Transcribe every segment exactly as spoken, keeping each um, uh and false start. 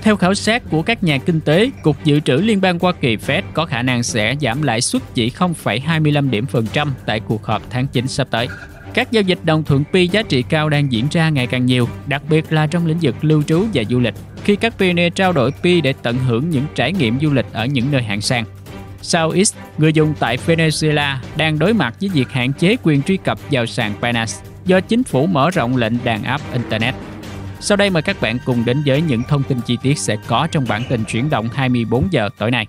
Theo khảo sát của các nhà kinh tế, Cục Dự trữ Liên bang Hoa Kỳ Fed có khả năng sẽ giảm lãi suất chỉ không phẩy hai mươi lăm điểm phần trăm tại cuộc họp tháng chín sắp tới. Các giao dịch đồng thuận Pi giá trị cao đang diễn ra ngày càng nhiều, đặc biệt là trong lĩnh vực lưu trú và du lịch, khi các billionaire trao đổi Pi để tận hưởng những trải nghiệm du lịch ở những nơi hạng sang. Southeast, người dùng tại Venezuela, đang đối mặt với việc hạn chế quyền truy cập vào sàn Binance do chính phủ mở rộng lệnh đàn áp Internet. Sau đây mời các bạn cùng đến với những thông tin chi tiết sẽ có trong bản tin chuyển động hai mươi bốn giờ tối nay.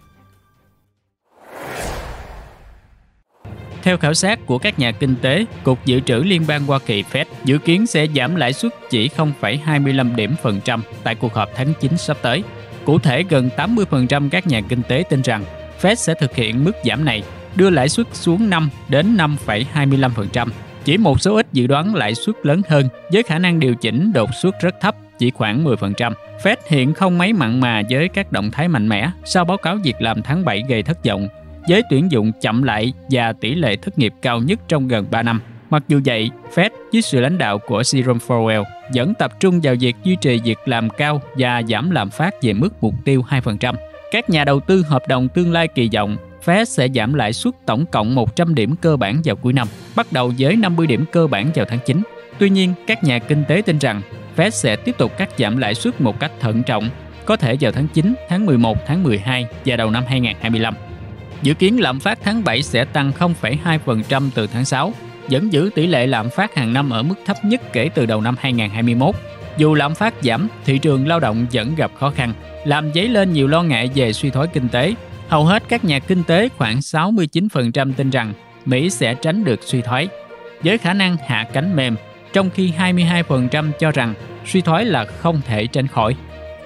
Theo khảo sát của các nhà kinh tế, Cục Dự trữ Liên bang Hoa Kỳ Fed dự kiến sẽ giảm lãi suất chỉ không phẩy hai mươi lăm điểm phần trăm tại cuộc họp tháng chín sắp tới. Cụ thể, gần tám mươi phần trăm các nhà kinh tế tin rằng Fed sẽ thực hiện mức giảm này, đưa lãi suất xuống năm đến năm phẩy hai mươi lăm phần trăm. Chỉ một số ít dự đoán lãi suất lớn hơn, với khả năng điều chỉnh đột xuất rất thấp, chỉ khoảng mười phần trăm. Fed hiện không mấy mặn mà với các động thái mạnh mẽ sau báo cáo việc làm tháng bảy gây thất vọng, với tuyển dụng chậm lại và tỷ lệ thất nghiệp cao nhất trong gần ba năm. Mặc dù vậy, Fed dưới sự lãnh đạo của Jerome Powell vẫn tập trung vào việc duy trì việc làm cao và giảm lạm phát về mức mục tiêu hai phần trăm. Các nhà đầu tư hợp đồng tương lai kỳ vọng Fed sẽ giảm lãi suất tổng cộng một trăm điểm cơ bản vào cuối năm, bắt đầu với năm mươi điểm cơ bản vào tháng chín. Tuy nhiên, các nhà kinh tế tin rằng Fed sẽ tiếp tục cắt giảm lãi suất một cách thận trọng, có thể vào tháng chín, tháng mười một, tháng mười hai và đầu năm hai không hai lăm. Dự kiến lạm phát tháng bảy sẽ tăng không phẩy hai phần trăm từ tháng sáu, vẫn giữ tỷ lệ lạm phát hàng năm ở mức thấp nhất kể từ đầu năm hai không hai mốt. Dù lạm phát giảm, thị trường lao động vẫn gặp khó khăn, làm dấy lên nhiều lo ngại về suy thoái kinh tế. Hầu hết các nhà kinh tế khoảng sáu mươi chín phần trăm tin rằng Mỹ sẽ tránh được suy thoái, với khả năng hạ cánh mềm, trong khi hai mươi hai phần trăm cho rằng suy thoái là không thể tránh khỏi.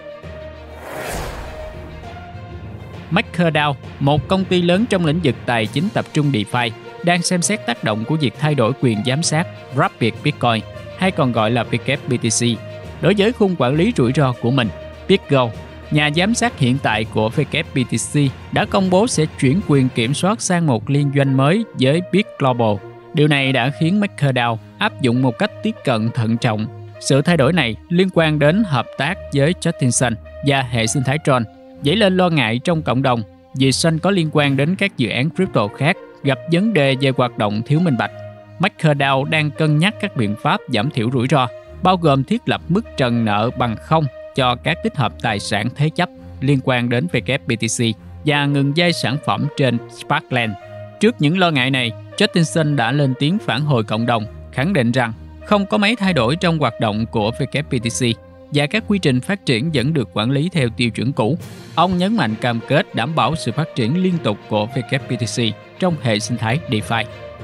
MakerDAO, một công ty lớn trong lĩnh vực tài chính tập trung DeFi, đang xem xét tác động của việc thay đổi quyền giám sát Rapid Bitcoin, hay còn gọi là vê kép bê tê xê, đối với khung quản lý rủi ro của mình. BitGo, nhà giám sát hiện tại của vê kép bê tê xê, đã công bố sẽ chuyển quyền kiểm soát sang một liên doanh mới với Bit Global. Điều này đã khiến MakerDAO áp dụng một cách tiếp cận thận trọng. Sự thay đổi này liên quan đến hợp tác với Justin và hệ sinh thái Tron, dấy lên lo ngại trong cộng đồng vì Sun có liên quan đến các dự án crypto khác gặp vấn đề về hoạt động thiếu minh bạch. MakerDAO đang cân nhắc các biện pháp giảm thiểu rủi ro, bao gồm thiết lập mức trần nợ bằng không cho các tích hợp tài sản thế chấp liên quan đến vê kép bê tê xê và ngừng dây sản phẩm trên Sparkland. Trước những lo ngại này, Justin đã lên tiếng phản hồi cộng đồng, khẳng định rằng không có mấy thay đổi trong hoạt động của vê kép bê tê xê và các quy trình phát triển vẫn được quản lý theo tiêu chuẩn cũ. Ông nhấn mạnh cam kết đảm bảo sự phát triển liên tục của vê kép bê tê xê trong hệ sinh thái DeFi.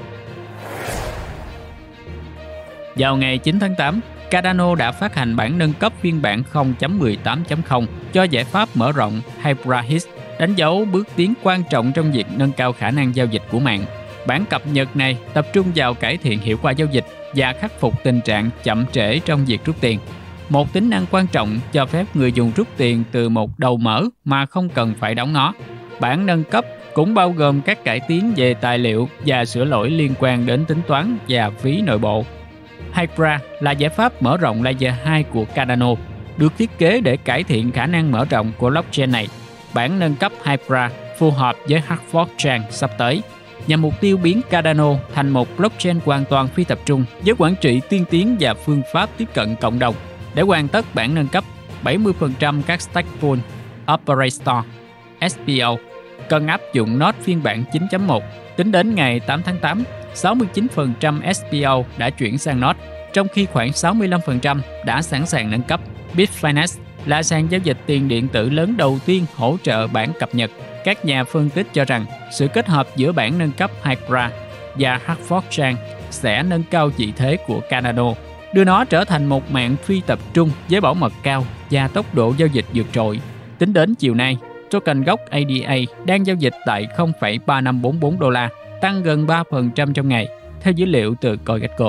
Vào ngày chín tháng tám, Cardano đã phát hành bản nâng cấp phiên bản không chấm mười tám chấm không cho giải pháp mở rộng HydraHit, đánh dấu bước tiến quan trọng trong việc nâng cao khả năng giao dịch của mạng. Bản cập nhật này tập trung vào cải thiện hiệu quả giao dịch và khắc phục tình trạng chậm trễ trong việc rút tiền. Một tính năng quan trọng cho phép người dùng rút tiền từ một đầu mở mà không cần phải đóng nó. Bản nâng cấp cũng bao gồm các cải tiến về tài liệu và sửa lỗi liên quan đến tính toán và phí nội bộ. Hydra là giải pháp mở rộng layer hai của Cardano, được thiết kế để cải thiện khả năng mở rộng của blockchain này. Bản nâng cấp Hydra phù hợp với hard fork sắp tới, nhằm mục tiêu biến Cardano thành một blockchain hoàn toàn phi tập trung với quản trị tiên tiến và phương pháp tiếp cận cộng đồng. Để hoàn tất bản nâng cấp, bảy mươi phần trăm các Stakepool Operator ét pê o cần áp dụng node phiên bản chín chấm một. Tính đến ngày tám tháng tám, sáu mươi chín phần trăm ét pê o đã chuyển sang node, trong khi khoảng sáu mươi lăm phần trăm đã sẵn sàng nâng cấp. Bitfinex là sàn giao dịch tiền điện tử lớn đầu tiên hỗ trợ bản cập nhật. Các nhà phân tích cho rằng sự kết hợp giữa bản nâng cấp Hydra và hard fork sẽ nâng cao vị thế của Cardano, đưa nó trở thành một mạng phi tập trung với bảo mật cao và tốc độ giao dịch vượt trội. Tính đến chiều nay, token gốc a đê a đang giao dịch tại không phẩy ba năm bốn bốn đô la, tăng gần ba phần trăm trong ngày, theo dữ liệu từ CoinGecko.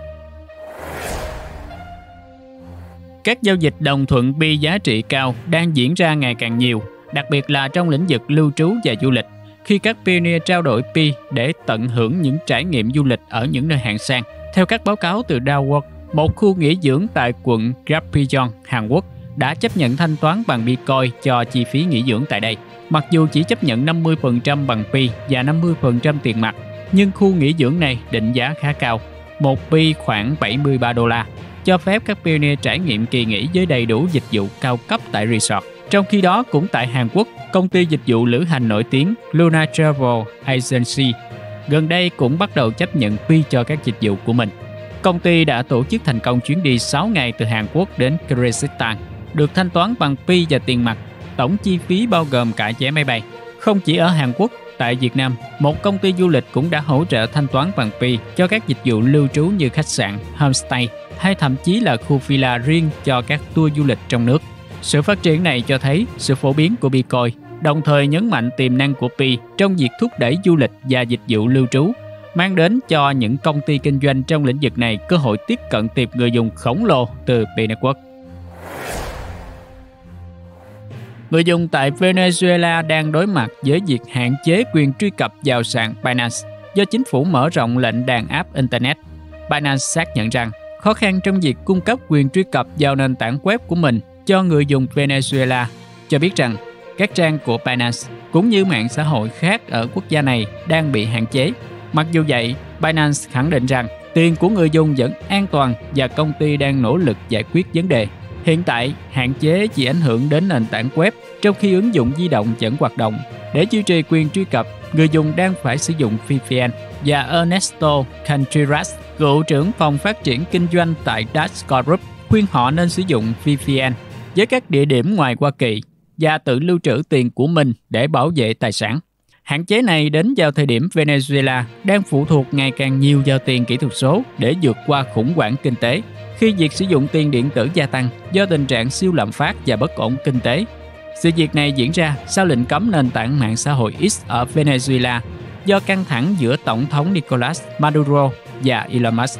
Các giao dịch đồng thuận Pi giá trị cao đang diễn ra ngày càng nhiều, đặc biệt là trong lĩnh vực lưu trú và du lịch, khi các pioneer trao đổi Pi để tận hưởng những trải nghiệm du lịch ở những nơi hạng sang. Theo các báo cáo từ DAOWorld, một khu nghỉ dưỡng tại quận Gapyeong, Hàn Quốc, đã chấp nhận thanh toán bằng Bitcoin cho chi phí nghỉ dưỡng tại đây. Mặc dù chỉ chấp nhận năm mươi phần trăm bằng Pi và năm mươi phần trăm tiền mặt, nhưng khu nghỉ dưỡng này định giá khá cao, một Pi khoảng bảy mươi ba đô la, cho phép các pioneer trải nghiệm kỳ nghỉ với đầy đủ dịch vụ cao cấp tại resort. Trong khi đó, cũng tại Hàn Quốc, công ty dịch vụ lữ hành nổi tiếng Luna Travel Agency gần đây cũng bắt đầu chấp nhận Pi cho các dịch vụ của mình. Công ty đã tổ chức thành công chuyến đi sáu ngày từ Hàn Quốc đến Kyrgyzstan, được thanh toán bằng Pi và tiền mặt. Tổng chi phí bao gồm cả vé máy bay. Không chỉ ở Hàn Quốc, tại Việt Nam, một công ty du lịch cũng đã hỗ trợ thanh toán bằng Pi cho các dịch vụ lưu trú như khách sạn, homestay hay thậm chí là khu villa riêng cho các tour du lịch trong nước. Sự phát triển này cho thấy sự phổ biến của Bitcoin, đồng thời nhấn mạnh tiềm năng của Pi trong việc thúc đẩy du lịch và dịch vụ lưu trú, mang đến cho những công ty kinh doanh trong lĩnh vực này cơ hội tiếp cận tiệp người dùng khổng lồ từ Pi Network. Người dùng tại Venezuela đang đối mặt với việc hạn chế quyền truy cập vào sàn Binance do chính phủ mở rộng lệnh đàn áp Internet. Binance xác nhận rằng khó khăn trong việc cung cấp quyền truy cập vào nền tảng web của mình cho người dùng Venezuela, cho biết rằng các trang của Binance cũng như mạng xã hội khác ở quốc gia này đang bị hạn chế. Mặc dù vậy, Binance khẳng định rằng tiền của người dùng vẫn an toàn và công ty đang nỗ lực giải quyết vấn đề. Hiện tại, hạn chế chỉ ảnh hưởng đến nền tảng web, trong khi ứng dụng di động vẫn hoạt động. Để duy trì quyền truy cập, người dùng đang phải sử dụng vê pê en. Và Ernesto Contreras, cựu trưởng phòng phát triển kinh doanh tại Dasco Group, khuyên họ nên sử dụng vê pê en với các địa điểm ngoài Hoa Kỳ và tự lưu trữ tiền của mình để bảo vệ tài sản. Hạn chế này đến vào thời điểm Venezuela đang phụ thuộc ngày càng nhiều vào tiền kỹ thuật số để vượt qua khủng hoảng kinh tế, khi việc sử dụng tiền điện tử gia tăng do tình trạng siêu lạm phát và bất ổn kinh tế. Sự việc này diễn ra sau lệnh cấm nền tảng mạng xã hội X ở Venezuela do căng thẳng giữa Tổng thống Nicolas Maduro và Elon Musk.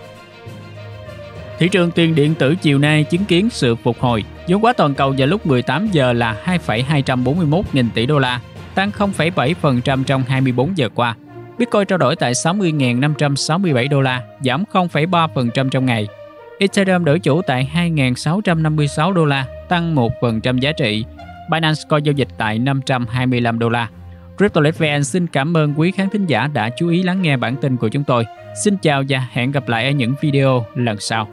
Thị trường tiền điện tử chiều nay chứng kiến sự phục hồi. Vốn hóa toàn cầu vào lúc mười tám giờ là hai phẩy hai trăm bốn mươi mốt nghìn tỷ đô la, tăng không phẩy bảy phần trăm trong hai mươi bốn giờ qua. Bitcoin trao đổi tại sáu mươi nghìn năm trăm sáu mươi bảy đô la, giảm không phẩy ba phần trăm trong ngày. Ethereum đổi chủ tại hai nghìn sáu trăm năm mươi sáu đô la, tăng một phần trăm giá trị. Binance Coin giao dịch tại năm trăm hai mươi lăm đô la. CryptoLitVN xin cảm ơn quý khán thính giả đã chú ý lắng nghe bản tin của chúng tôi. Xin chào và hẹn gặp lại ở những video lần sau.